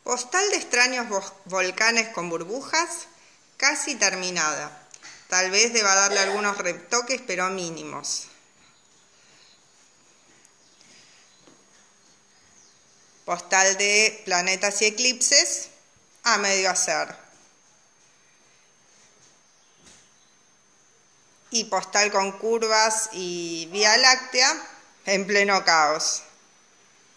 Postal de extraños volcanes con burbujas, casi terminada. Tal vez deba darle algunos retoques, pero mínimos. Postal de planetas y eclipses, a medio hacer. Y postal con curvas y Vía Láctea, en pleno caos.